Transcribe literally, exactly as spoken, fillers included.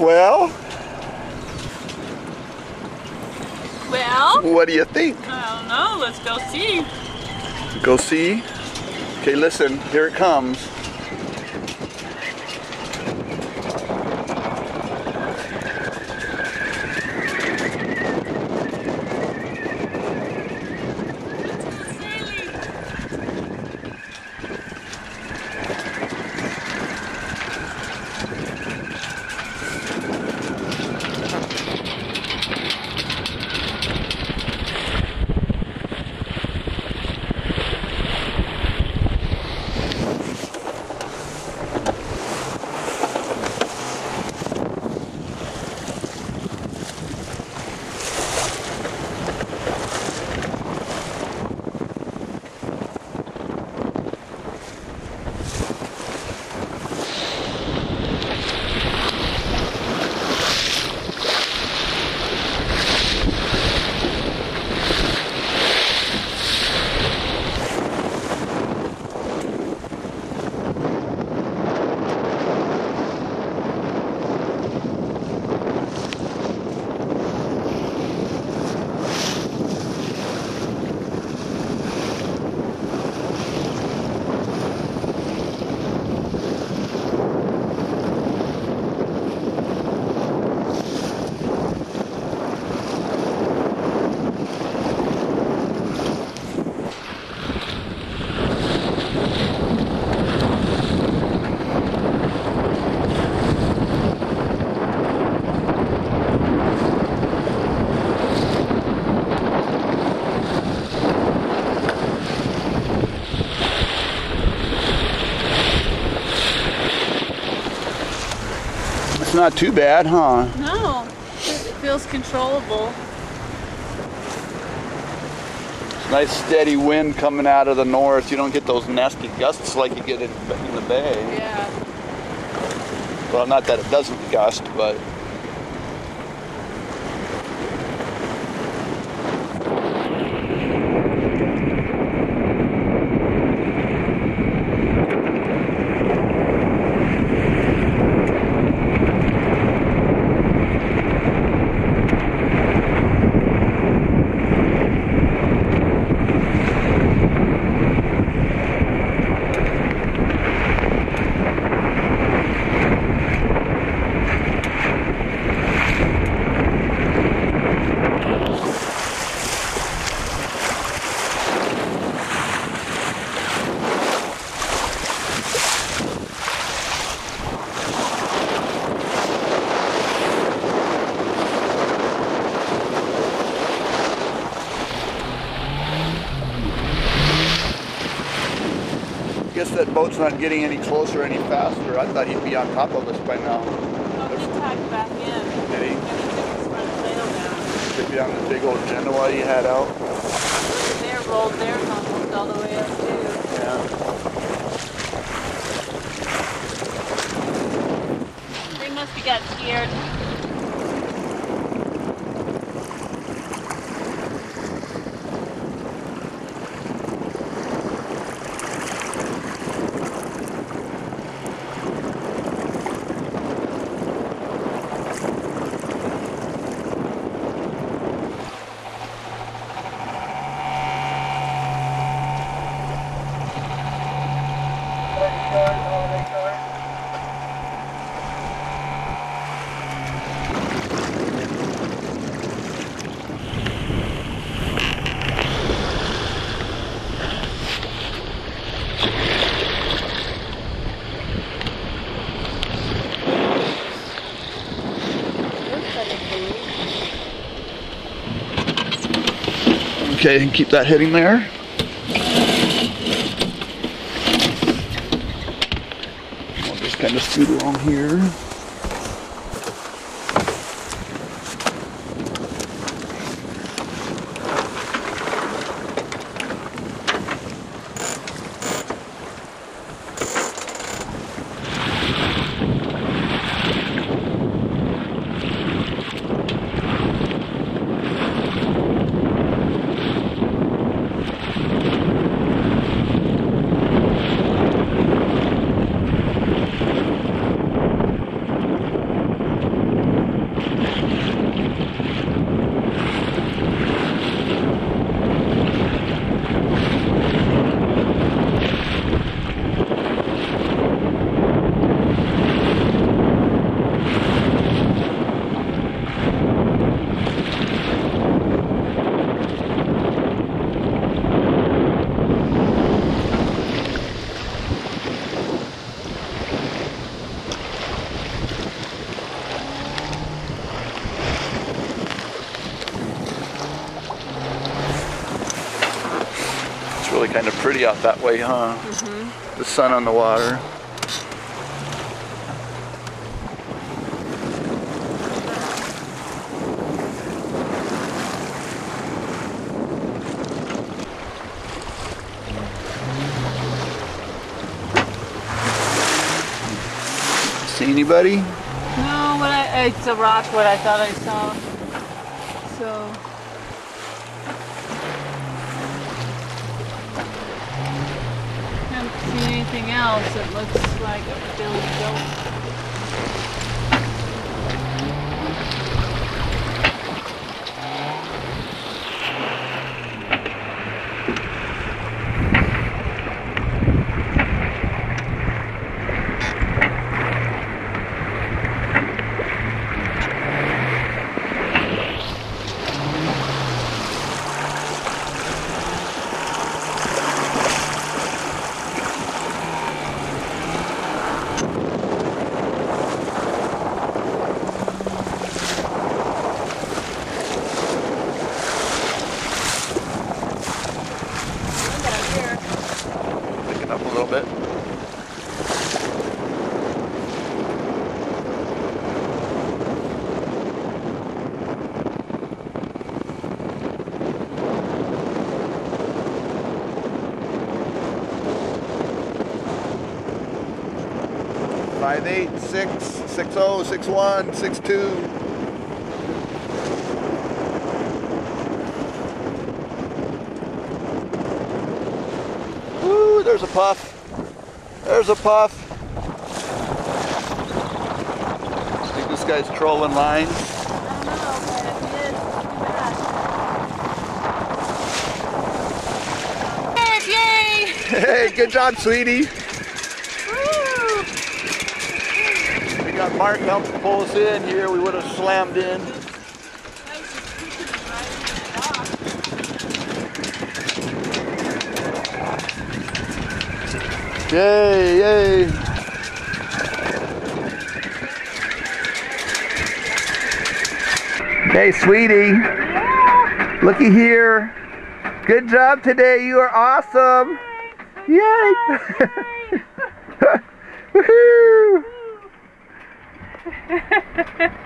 Well? Well? What do you think? I don't know. Let's go see. Go see? Okay, listen. Here it comes. It's not too bad, huh? No, it feels controllable. Nice steady wind coming out of the north. You don't get those nasty gusts like you get in, in the bay. Yeah. Well, not that it doesn't gust, but I guess that boat's not getting any closer any faster. I thought he'd be on top of us by now. Oh, he tacked back in. Did he? And he took his front sail down. Could be on the big old Genoa he had out. They rolled theirs almost all the way up too. Yeah. They must have got scared. Okay, keep that heading there. I'll just kind of scoot along here. really kind of pretty out that way, huh? Mm-hmm. The sun on the water. See anybody? No, what I, it's a rock, what I thought I saw. So. Haven't seen anything else. It looks like a Billy Goat. Up a little bit. Five eight six six zero six one six two. Woo! There's a puff. There's a puff. I think this guy's trolling lines. I don't know, but if he is, too bad. Yay! Hey, good job, sweetie. Woo! We got Mark helping pull us in here. We would have slammed in. Yay, yay. Hey, sweetie. Yeah. Looky here. Good job today. You are awesome. Yay. Woohoo.